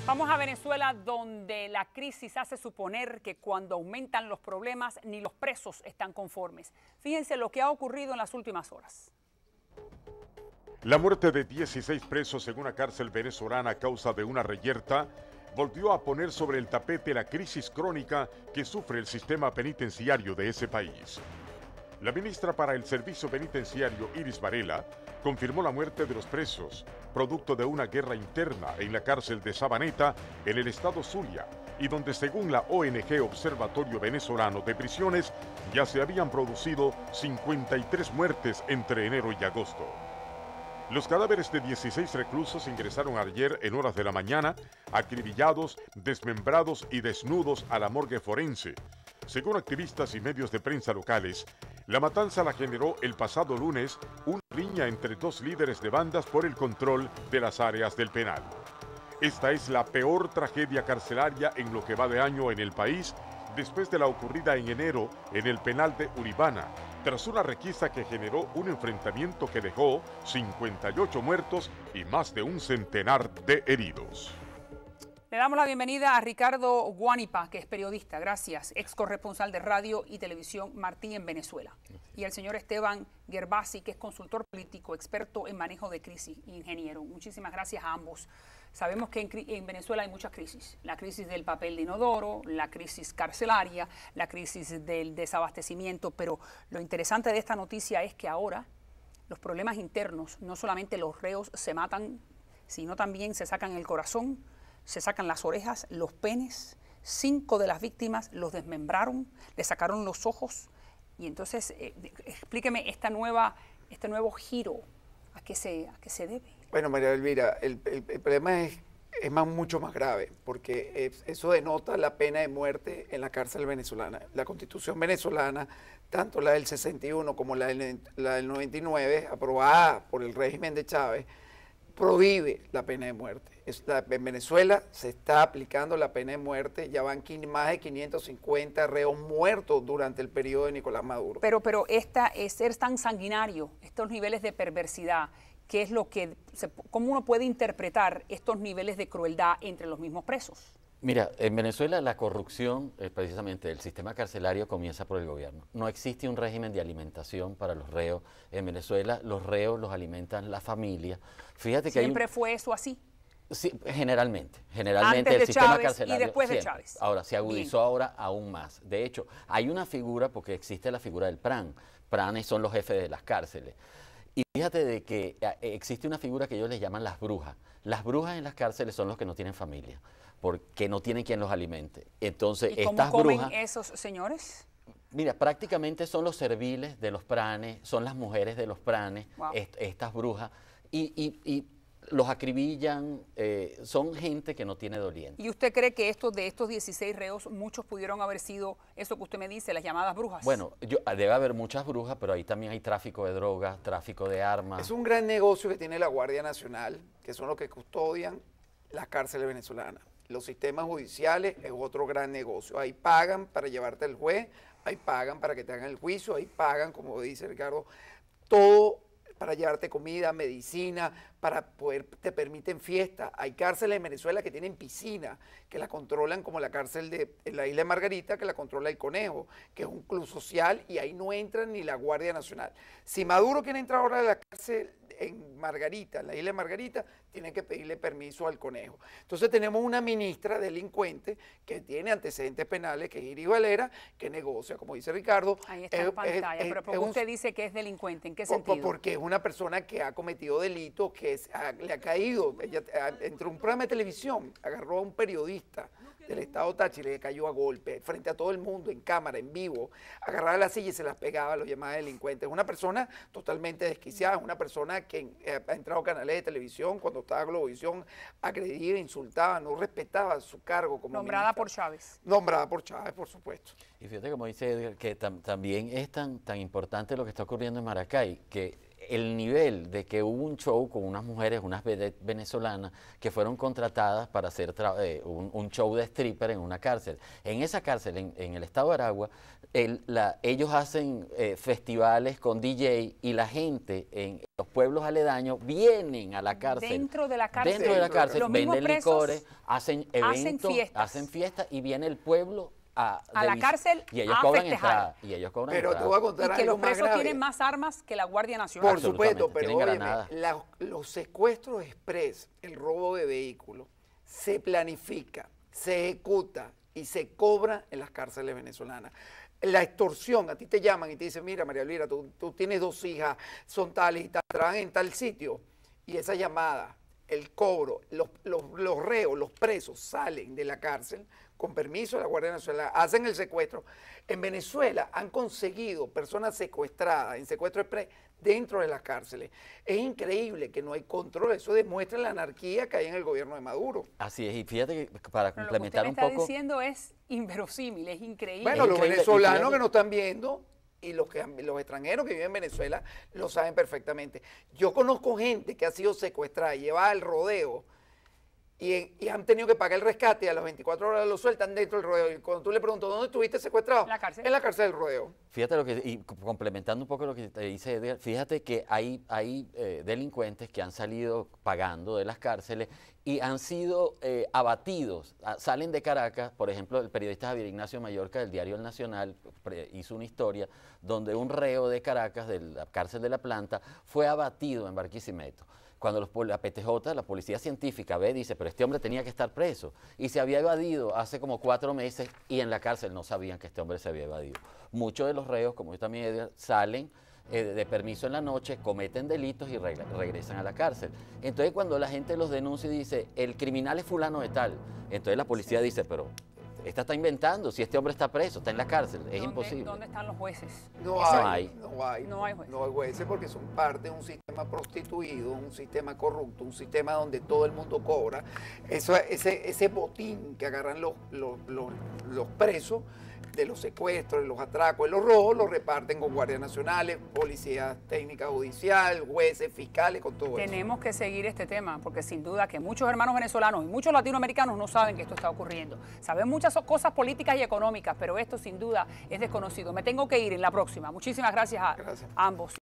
Vamos a Venezuela, donde la crisis hace suponer que cuando aumentan los problemas ni los presos están conformes. Fíjense lo que ha ocurrido en las últimas horas. La muerte de 16 presos en una cárcel venezolana a causa de una reyerta volvió a poner sobre el tapete la crisis crónica que sufre el sistema penitenciario de ese país. La ministra para el Servicio Penitenciario, Iris Varela, confirmó la muerte de los presos, producto de una guerra interna en la cárcel de Sabaneta, en el estado Zulia, y donde, según la ONG Observatorio Venezolano de Prisiones, ya se habían producido 53 muertes entre enero y agosto. Los cadáveres de 16 reclusos ingresaron ayer en horas de la mañana, acribillados, desmembrados y desnudos a la morgue forense. Según activistas y medios de prensa locales, la matanza la generó el pasado lunes una riña entre dos líderes de bandas por el control de las áreas del penal. Esta es la peor tragedia carcelaria en lo que va de año en el país, después de la ocurrida en enero en el penal de Uribana, tras una requisa que generó un enfrentamiento que dejó 58 muertos y más de un centenar de heridos. Le damos la bienvenida a Ricardo Guanipa, que es periodista, gracias, ex corresponsal de radio y televisión Martín en Venezuela. Y al señor Esteban Gervasi, que es consultor político, experto en manejo de crisis, ingeniero. Muchísimas gracias a ambos. Sabemos que en Venezuela hay muchas crisis. La crisis del papel de inodoro, la crisis carcelaria, la crisis del desabastecimiento, pero lo interesante de esta noticia es que ahora los problemas internos, no solamente los reos se matan, sino también se sacan el corazón, se sacan las orejas, los penes. 5 de las víctimas los desmembraron, le sacaron los ojos. Y entonces, explíqueme este nuevo giro, ¿a qué se debe? Bueno, María Elvira, el problema es mucho más grave, porque eso denota la pena de muerte en la cárcel venezolana. La Constitución venezolana, tanto la del 61 como la del 99, aprobada por el régimen de Chávez, prohíbe la pena de muerte. En Venezuela se está aplicando la pena de muerte, ya van más de 550 reos muertos durante el periodo de Nicolás Maduro. Pero ser tan sanguinario, estos niveles de perversidad, ¿qué es cómo uno puede interpretar estos niveles de crueldad entre los mismos presos? Mira, en Venezuela la corrupción, precisamente del sistema carcelario, comienza por el gobierno. No existe un régimen de alimentación para los reos. En Venezuela los reos los alimentan la familia. Fíjate que ¿Siempre fue eso así? Sí, generalmente Antes el de sistema Chávez carcelario. Y después siempre. de Chávez. Ahora, se agudizó ahora aún más. De hecho, hay una figura, porque existe la figura del PRAN. PRANes son los jefes de las cárceles. Y fíjate de que existe una figura que ellos les llaman las brujas. Las brujas en las cárceles son los que no tienen familia, porque no tienen quien los alimente. Entonces, ¿Y cómo comen esos señores? Mira, prácticamente son los serviles de los pranes, son las mujeres de los pranes, wow, estas brujas, y los acribillan, son gente que no tiene doliente. ¿Y usted cree que de estos 16 reos, muchos pudieron haber sido eso que usted me dice, las llamadas brujas? Bueno, debe haber muchas brujas, pero ahí también hay tráfico de drogas, tráfico de armas. Es un gran negocio que tiene la Guardia Nacional, que son los que custodian las cárceles venezolanas. Los sistemas judiciales es otro gran negocio. Ahí pagan para llevarte al juez, ahí pagan para que te hagan el juicio, ahí pagan, como dice Ricardo, todo para llevarte comida, medicina, te permiten fiesta. Hay cárceles en Venezuela que tienen piscina, que la controlan, como la cárcel de la isla de Margarita, que la controla el Conejo, que es un club social, y ahí no entra ni la Guardia Nacional. Si Maduro quiere entrar ahora a la cárcel en Margarita, en la isla de Margarita, tiene que pedirle permiso al Conejo. Entonces tenemos una ministra delincuente que tiene antecedentes penales, que es Iris Valera, que negocia, como dice Ricardo. Ahí está en pantalla, pero ¿por qué usted dice que es delincuente? ¿En qué sentido? Porque es una persona que ha cometido delitos, que le ha caído. Ella entró en un programa de televisión, agarró a un periodista del estado Táchira, le cayó a golpe, frente a todo el mundo, en cámara, en vivo, agarraba la silla y se las pegaba, lo llamaba delincuente. Es una persona totalmente desquiciada, es una persona que ha entrado a canales de televisión, cuando estaba Globovisión, agredía, insultaba, no respetaba su cargo como nombrada ministra. Por Chávez. Nombrada por Chávez, por supuesto. Y fíjate, como dice Edgar, que también es tan importante lo que está ocurriendo en Maracay, que el nivel de que hubo un show con unas mujeres, unas vedettes venezolanas, que fueron contratadas para hacer un show de stripper en una cárcel. En esa cárcel, en el estado de Aragua, ellos hacen festivales con DJ y la gente en los pueblos aledaños vienen a la cárcel. Dentro de la cárcel. Dentro de la cárcel, Los mismos venden presos licores, hacen eventos, hacen fiestas y viene el pueblo a la cárcel y ellos a cobran festejar. entrada. Y ellos cobran Pero entrada. te voy a contar Y que algo los más presos grave. tienen más armas que la Guardia Nacional. Por supuesto, pero Tienen óyeme, granadas. los secuestros express, el robo de vehículos, se planifica, se ejecuta y se cobra en las cárceles venezolanas. La extorsión, a ti te llaman y te dicen, mira María Elvira, tú tienes 2 hijas, son tales y tal, trabajan en tal sitio. Y esa llamada, el cobro, los reos, los presos salen de la cárcel con permiso de la Guardia Nacional, hacen el secuestro. En Venezuela han conseguido personas secuestradas en secuestro express dentro de las cárceles. Es increíble que no hay control, eso demuestra la anarquía que hay en el gobierno de Maduro. Así es, y fíjate que para Pero lo que usted complementar me un está poco... diciendo es inverosímil, es increíble. Bueno, los increíble, venezolanos increíble. que nos están viendo y los extranjeros que viven en Venezuela lo saben perfectamente. Yo conozco gente que ha sido secuestrada, llevada al rodeo y han tenido que pagar el rescate y a las 24 horas lo sueltan dentro del rodeo. Y cuando tú le preguntas, ¿dónde estuviste secuestrado? En la cárcel. En la cárcel del rodeo. Fíjate lo que, y complementando un poco lo que te dice Edgar, fíjate que hay delincuentes que han salido pagando de las cárceles y han sido abatidos. Salen de Caracas, por ejemplo, el periodista Javier Ignacio Mallorca del diario El Nacional hizo una historia donde un reo de Caracas, de la cárcel de La Planta, fue abatido en Barquisimeto. Cuando la PTJ, la policía científica, ve, dice, pero este hombre tenía que estar preso. Y se había evadido hace como 4 meses y en la cárcel no sabían que este hombre se había evadido. Muchos de los reos, como yo también, Edgar, salen de permiso en la noche, cometen delitos y regresan a la cárcel. Entonces cuando la gente los denuncia y dice, el criminal es fulano de tal, entonces la policía dice, pero esta está inventando, si este hombre está preso, está en la cárcel, es imposible. ¿Dónde están los jueces? No Eso- hay No hay jueces. No hay jueces porque son parte de un sistema prostituido, un sistema corrupto, un sistema donde todo el mundo cobra. Ese botín que agarran los presos de los secuestros, de los atracos, de los robos, los reparten con guardias nacionales, policía técnica judicial, jueces, fiscales, con todo eso. Tenemos que seguir este tema porque sin duda que muchos hermanos venezolanos y muchos latinoamericanos no saben que esto está ocurriendo. Saben muchas cosas políticas y económicas, pero esto sin duda es desconocido. Me tengo que ir en la próxima. Muchísimas gracias a Gracias. ambos.